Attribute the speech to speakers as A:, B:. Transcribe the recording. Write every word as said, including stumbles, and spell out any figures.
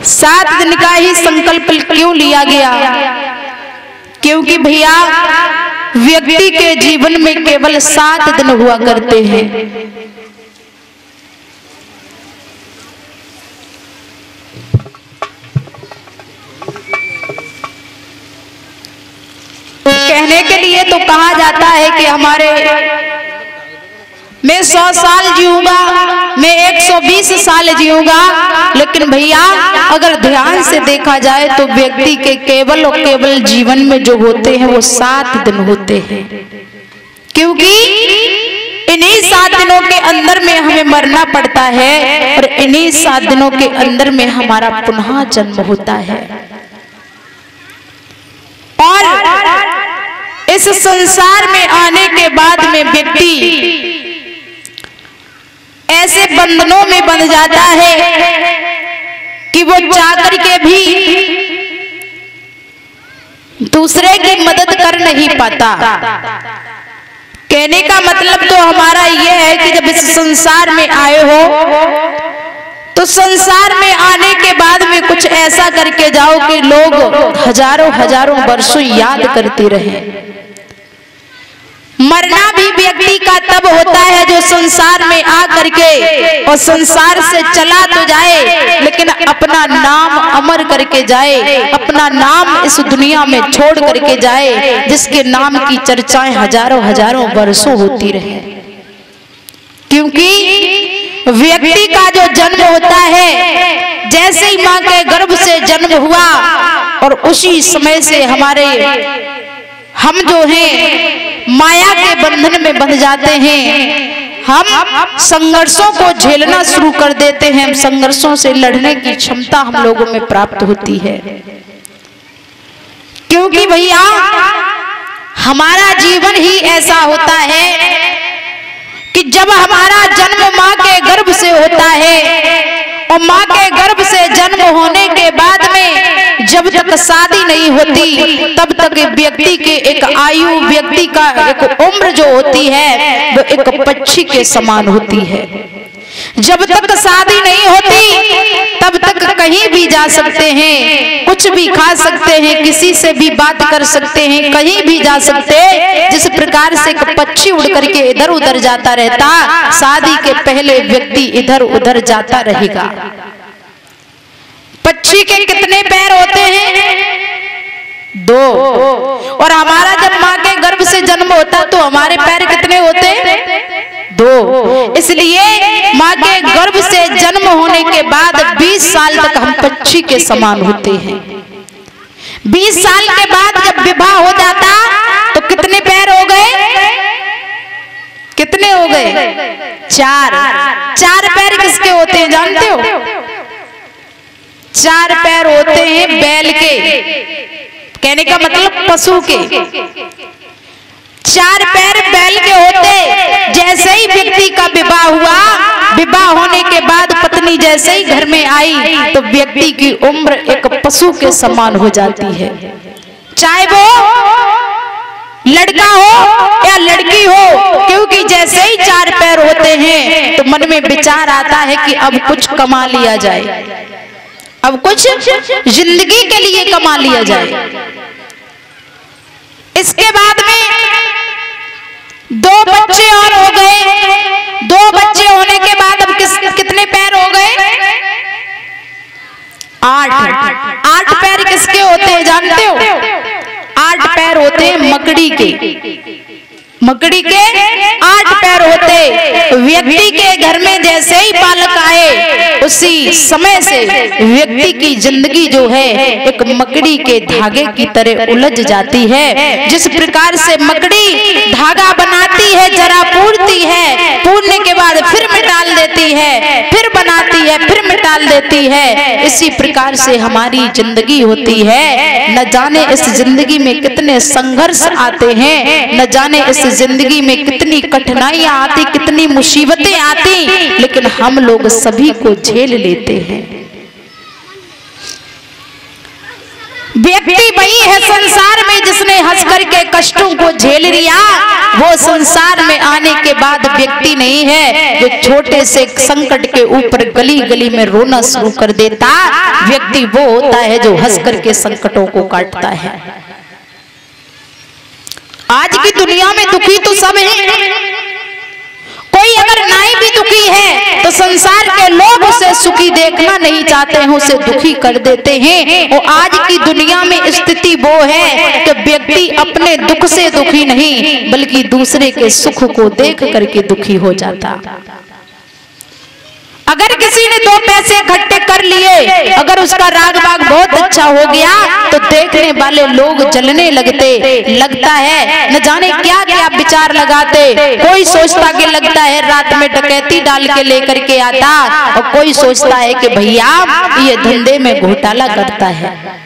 A: सात दिन का ही संकल्प क्यों लिया गया? क्योंकि भैया व्यक्ति के जीवन में केवल सात दिन हुआ करते हैं। कहने के लिए तो कहा जाता है कि हमारे मैं सौ साल जीऊंगा, मैं एक सौ बीस साल जीऊंगा, लेकिन भैया अगर ध्यान से देखा जाए तो व्यक्ति के केवल और केवल जीवन में जो होते हैं वो सात दिन होते हैं। क्योंकि इन्हीं सात दिनों के अंदर में हमें मरना पड़ता है और इन्हीं सात दिनों के अंदर में हमारा पुनः जन्म होता है। और इस संसार में आने के बाद में व्यक्ति ऐसे बंधनों में बंध जाता है कि वो चाहकर के भी दूसरे की मदद कर नहीं पाता। कहने का मतलब तो हमारा यह है कि जब इस संसार में आए हो तो संसार में आने के बाद में कुछ ऐसा करके जाओ कि लोग हजारों हजारों वर्षों याद करते रहे। मरना भी व्यक्ति का तब होता है जो संसार में आ करके और संसार से चला तो जाए लेकिन अपना नाम अमर करके जाए, अपना नाम इस दुनिया में छोड़ करके जाए, जिसके नाम की चर्चाएं हजारों हजारों वर्षों होती रहे। क्योंकि व्यक्ति का जो जन्म होता है, जैसे ही मां के गर्भ से जन्म हुआ और उसी समय से हमारे हम जो हैं माया के बंधन में बंध जाते हैं। हम संघर्षों को झेलना शुरू कर देते हैं, संघर्षों से लड़ने की क्षमता हम लोगों में प्राप्त होती है। क्योंकि भैया हमारा जीवन ही ऐसा होता है कि जब हमारा जन्म मां के गर्भ से होता है और मां के गर्भ से जन्म होने के बाद में जब तक शादी नहीं होती तब तक व्यक्ति के एक आयु, व्यक्ति का एक उम्र जो होती है वो एक पक्षी के समान होती है। जब तक शादी नहीं होती तब तक कहीं भी जा सकते हैं, कुछ भी खा सकते हैं, किसी से भी बात कर सकते हैं, कहीं भी जा सकते हैं। जिस प्रकार से एक पक्षी उड़ करके इधर उधर जाता रहता, शादी के पहले व्यक्ति इधर उधर जाता रहेगा। पक्षी के कितने पैर होते हैं? दो। और हमारा जब मां के गर्भ से जन्म होता तो हमारे पैर कितने होते हैं? दो। इसलिए मां के गर्भ से जन्म होने के बाद बीस साल तक हम पक्षी के समान होते हैं। बीस साल के बाद जब विवाह हो जाता तो कितने पैर हो गए? कितने हो गए? चार। चार पैर किसके होते हैं जानते हो? चार पैर होते हैं बैल के, कहने का मतलब पशु के। चार पैर बैल के होते। जैसे ही व्यक्ति का विवाह हुआ, विवाह होने के बाद पत्नी जैसे ही घर में आई तो व्यक्ति की उम्र एक पशु के समान हो जाती है। चाहे वो लड़का हो या लड़की हो, क्योंकि जैसे ही चार पैर होते हैं तो मन में विचार आता है कि अब कुछ कमा लिया जाए, अब कुछ जिंदगी के लिए कमा लिया जाए। इसके बाद में दो बच्चे और हो गए। दो बच्चे होने के बाद अब किस कितने पैर हो गए? आठ। आठ पैर किसके होते हैं जानते हो? आठ पैर होते हैं मकड़ी के। मकड़ी के आठ पैर होते। व्यक्ति के घर में जैसे ही बालक आए उसी समय से व्यक्ति की जिंदगी जो है एक मकड़ी के धागे की तरह उलझ जाती है। जिस प्रकार से मकड़ी धागा बनाती है, जरा पूरती है, पूरने के बाद फिर मिटाल देती है, फिर बनाती है, फिर मिटाल देती है, इसी प्रकार से हमारी जिंदगी होती है। न जाने इस जिंदगी में कितने संघर्ष आते हैं, न जाने इस जिंदगी में कितनी कठिनाइयां आती, कितनी मुसीबतें आती, लेकिन हम लोग सभी को झेल लेते हैं। व्यक्ति वही है संसार में जिसने हंस करके कष्टों को झेल लिया। वो संसार में आने के बाद व्यक्ति नहीं है जो छोटे से संकट के ऊपर गली गली में रोना शुरू कर देता। व्यक्ति वो होता है जो हंस करके संकटों को काटता है। आज की दुनिया में दुखी तो सब हैं। कोई अगर नहीं भी दुखी है तो संसार के लोग उसे सुखी देखना नहीं चाहते हैं, उसे दुखी कर देते हैं। और आज की दुनिया में स्थिति वो है कि व्यक्ति अपने दुख से दुखी नहीं बल्कि दूसरे के सुख को देख करके दुखी हो जाता। अगर किसी ने दो पैसे इकट्ठे कर लिए, अगर उसका राग बाग बहुत अच्छा हो गया तो देखने वाले लोग जलने लगते। लगता है न जाने क्या क्या विचार लगाते। कोई सोचता कि लगता है रात में डकैती डाल के लेकर के आता, और कोई सोचता है कि भैया ये धंधे में घोटाला करता है।